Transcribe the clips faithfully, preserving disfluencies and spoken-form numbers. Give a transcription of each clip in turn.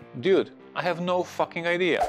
Dude, I have no fucking idea.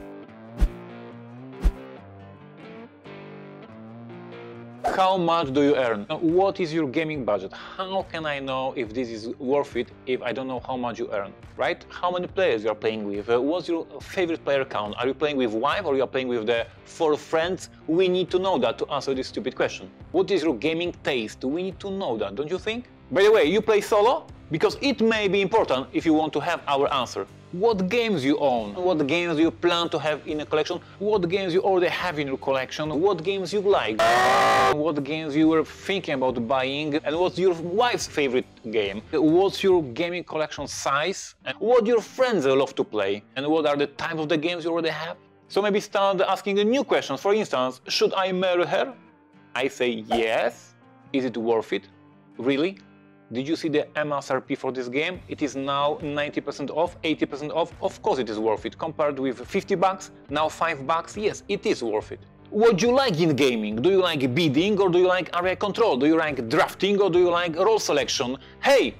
How much do you earn? What is your gaming budget? How can I know if this is worth it if I don't know how much you earn, right? How many players you are playing with? Uh, what's your favorite player count? Are you playing with wife or you are playing with the four friends? We need to know that to answer this stupid question. What is your gaming taste? We need to know that, don't you think? By the way, you play solo? Because it may be important if you want to have our answer. What games you own? What games you plan to have in a collection? What games you already have in your collection? What games you like? What games you were thinking about buying? And what's your wife's favorite game? What's your gaming collection size? And what your friends love to play? And what are the types of the games you already have? So maybe start asking a new question. For instance, should I marry her? I say yes. Is it worth it? Really? Did you see the M S R P for this game? It is now ninety percent off, eighty percent off. Of course it is worth it. Compared with fifty bucks, now five bucks, yes, it is worth it. What do you like in gaming? Do you like bidding or do you like area control? Do you like drafting or do you like role selection? Hey!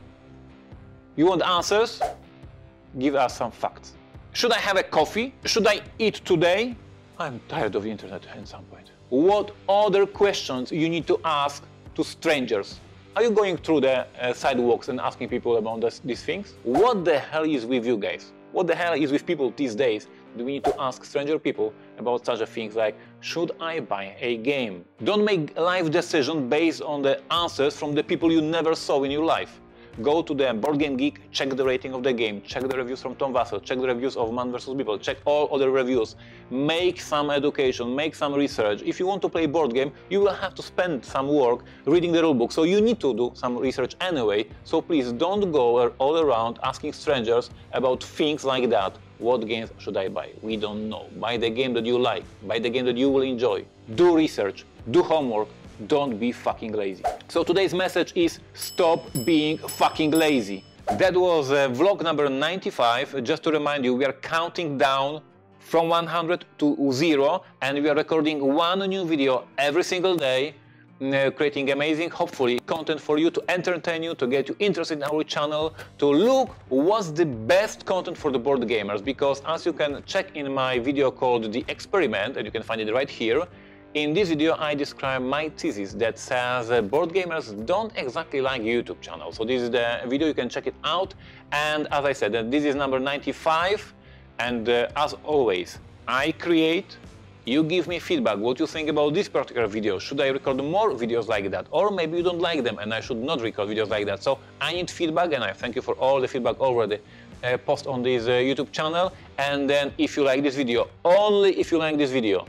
You want answers? Give us some facts. Should I have a coffee? Should I eat today? I'm tired of the internet at some point. What other questions you need to ask to strangers? Are you going through the uh, sidewalks and asking people about this, these things? What the hell is with you guys? What the hell is with people these days? Do we need to ask stranger people about such a things like, should I buy a game? Don't make a life decision based on the answers from the people you never saw in your life. Go to the Board Game Geek, check the rating of the game, check the reviews from Tom Vassell, check the reviews of Man versus. People, check all other reviews. Make some education, make some research. If you want to play board game, you will have to spend some work reading the rulebook, so you need to do some research anyway. So please don't go all around asking strangers about things like that. What games should I buy? We don't know. Buy the game that you like, buy the game that you will enjoy. Do research, do homework. Don't be fucking lazy. So today's message is stop being fucking lazy. That was uh, vlog number ninety-five. Just to remind you, we are counting down from one hundred to zero and we are recording one new video every single day, uh, creating amazing, hopefully, content for you to entertain you, to get you interested in our channel, to look what's the best content for the board gamers. Because as you can check in my video called The Experiment, and you can find it right here, in this video I describe my thesis that says uh, board gamers don't exactly like YouTube channels. So this is the video, you can check it out. And as I said, uh, this is number ninety-five. And uh, as always, I create, you give me feedback, what you think about this particular video. Should I record more videos like that? Or maybe you don't like them and I should not record videos like that. So I need feedback and I thank you for all the feedback already. Uh, post on this uh, YouTube channel. And then if you like this video, only if you like this video,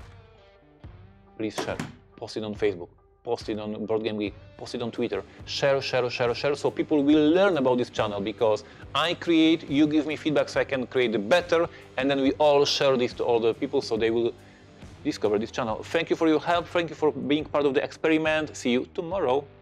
please share, post it on Facebook, post it on Board Game Geek, post it on Twitter, share, share, share, share, so people will learn about this channel, because I create, you give me feedback so I can create better, and then we all share this to other people so they will discover this channel. Thank you for your help, thank you for being part of the experiment, see you tomorrow.